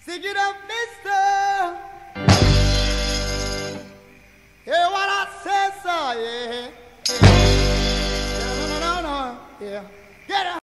Stick it up, mister. Hear what I said, sir, yeah. Yeah, no, yeah. Get up.